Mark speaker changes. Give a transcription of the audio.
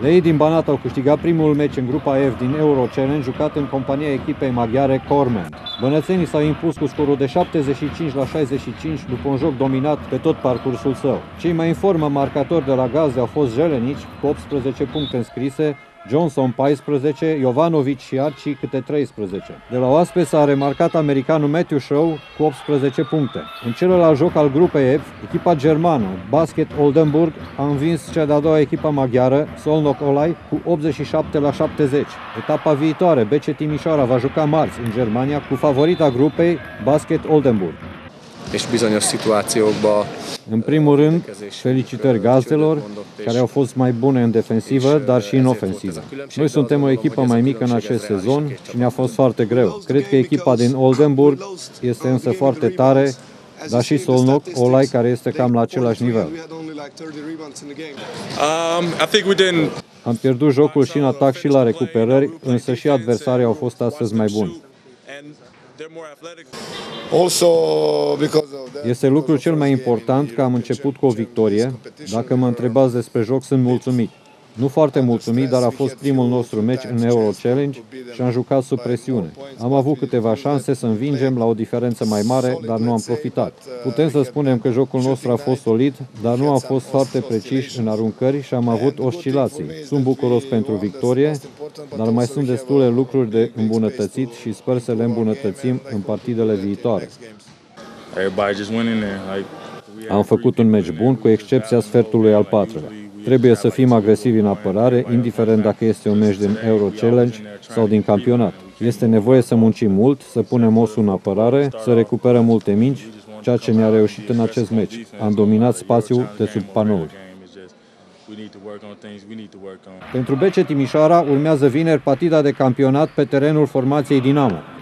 Speaker 1: Leii din Banat au câștigat primul meci în grupa F din Euro Challenge, jucat în compania echipei maghiare Cormen. Bănățenii s-au impus cu scorul de 75-65 după un joc dominat pe tot parcursul său. Cei mai în formă marcatori de la Gazde au fost Jelenici, cu 18 puncte înscrise, Johnson 14, Jovanovic și Arci câte 13. De la oaspeți s-a remarcat americanul Matthew Shaw cu 18 puncte. În celălalt joc al grupei F, echipa germană Basket Oldenburg a învins cea de-a doua echipă maghiară, Szolnok Olaj, cu 87-70. Etapa viitoare, BC Timișoara va juca marți în Germania cu favorita grupei Basket Oldenburg. În primul rând, felicitări gazdelor, care au fost mai bune în defensivă, dar și în ofensivă. Noi suntem o echipă mai mică în acest sezon și ne-a fost foarte greu. Cred că echipa din Oldenburg este însă foarte tare, dar și Szolnok Olaj, care este cam la același nivel. Am pierdut jocul și în atac și la recuperări, însă și adversarii au fost astăzi mai buni. Este lucrul cel mai important că am început cu o victorie. Dacă mă întrebați despre joc, sunt mulțumit. Nu foarte mulțumit, dar a fost primul nostru meci în Euro Challenge și am jucat sub presiune. Am avut câteva șanse să învingem la o diferență mai mare, dar nu am profitat. Putem să spunem că jocul nostru a fost solid, dar nu am fost foarte preciși în aruncări și am avut oscilații. Sunt bucuros pentru victorie, dar mai sunt destule lucruri de îmbunătățit și sper să le îmbunătățim în partidele viitoare. Am făcut un meci bun, cu excepția sfertului al patrulea. Trebuie să fim agresivi în apărare, indiferent dacă este un meci din Euro Challenge sau din campionat. Este nevoie să muncim mult, să punem osul în apărare, să recuperăm multe mingi, ceea ce ne-a reușit în acest meci. Am dominat spațiul de sub panouri. Pentru BC Timișoara urmează vineri partida de campionat pe terenul formației Dinamo.